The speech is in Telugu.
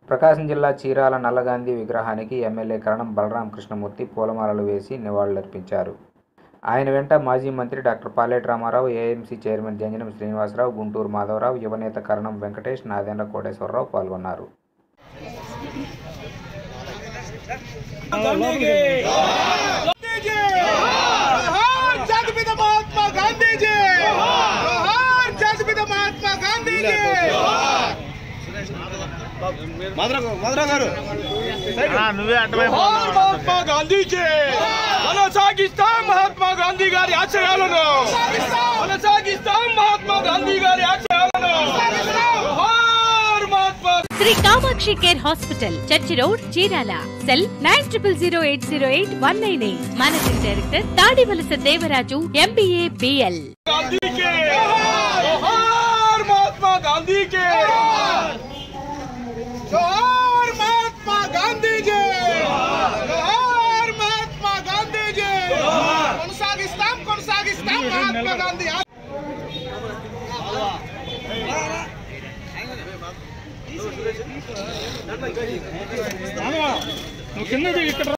ప్రకాశం జిల్లా చీరాల నల్లగాంధీ విగ్రహానికి ఎమ్మెల్యే కరణం బలరామ కృష్ణమూర్తి పూలమాలలు వేసి నివాళులర్పించారు. ఆయన వెంట మాజీ మంత్రి doctor Paleti Ramarao, AMC chairman Janjanam Srinivasarao, Gunturu Madhavarao, యువనేత కరణం వెంకటేష్, నాదెండ్ల కోటేశ్వరరావు పాల్గొన్నారు. महात्मा गांधी महात्मा गांधी गारी आशयाలను महात्मा गांधी गारी आशयाలను Shri Kamakshi care hospital church road Chirala cell 9008081998 managing director Tadivalasa Devaraju MBA BL Mahatma Gandhi के जोहार महात्मा गांधी जी जोहार महात्मा गांधी जी కొనసాగిస్తాం महात्मा गांधी నువ్వు కింద